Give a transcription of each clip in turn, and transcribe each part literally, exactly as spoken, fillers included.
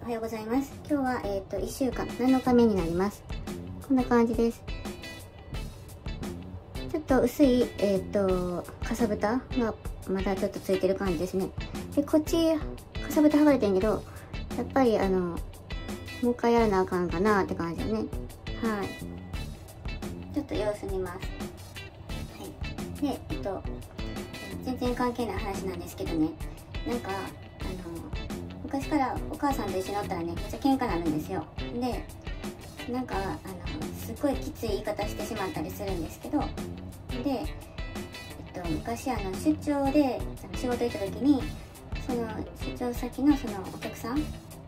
おはようございます。今日は、えー、といっしゅうかんなのかめになります。こんな感じです。ちょっと薄い、えー、とかさぶたがまだちょっとついてる感じですね。でこっちかさぶた剥がれてんけど、やっぱりあのもう一回やらなあかんかなって感じだね。はい、ちょっと様子見ます。はい、でえっと全然関係ない話なんですけどね、なんかあの昔からお母さんと一緒におったらね、めっちゃ喧嘩になるんですよ。でなんかあのすっごいきつい言い方してしまったりするんですけど、で、えっと、昔あの出張で仕事行った時に、その出張先のそのお客さん、あの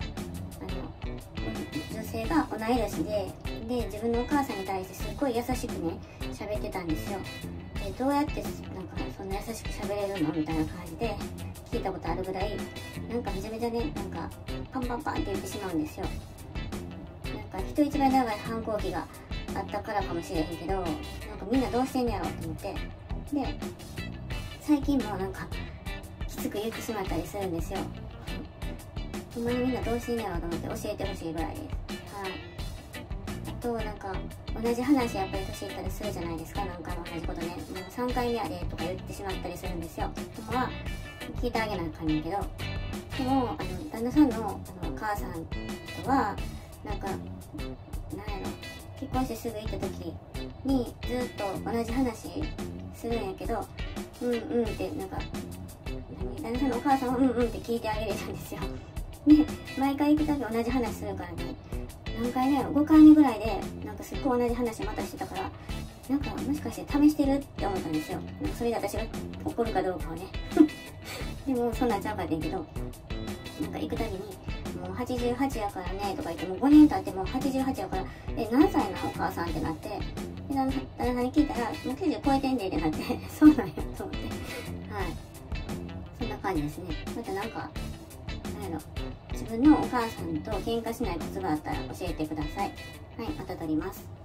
女性が同い年で、で自分のお母さんに対してすっごい優しくね喋ってたんですよ。でどうやってなんかそんな優しく喋れるのみたいな感じで聞いたことあるぐらい、なんかめちゃめちゃね、なんかパンパンパンって言ってしまうんですよ。なんか人一倍長い反抗期があったからかもしれへんけど、なんかみんなどうしてんねやろと思って、で最近もなんかきつく言ってしまったりするんですよ。ほんまにみんなどうしてんねやろと思って教えてほしいぐらいです。はい。あとなんか同じ話やっぱり年いったりするじゃないですか。なんかの同じことね、もうさんかいめやでとか言ってしまったりするんですよ。ほんまは聞いてあげなあかんねんけど、でもあの旦那さんのあのお母さんとはなんかなんやろ、結婚してすぐ行った時にずっと同じ話するんやけど、うんうんってなんか何旦那さんのお母さんはうんうんって聞いてあげれたんですよ。で毎回行くたび同じ話するからね、何回目やろごかいめぐらいでなんかすっごい同じ話またしてたから、なんかもしかして試してるって思ったんですよ。なんかそれで私が怒るかどうかをねでもそんなんちゃうかってんけど、なんか行くたびにもうはちじゅうはちやからねとか言って、もうごねん経ってもうはちじゅうはちやから、え何歳なお母さんってなって、で旦那さんに聞いたらもうきゅうじゅう超えてんでってなってそうなんやと思って、はい、そんな感じですね。またなんかなんやろ、自分のお母さんと喧嘩しないコツがあったら教えてください。はい、また撮ります。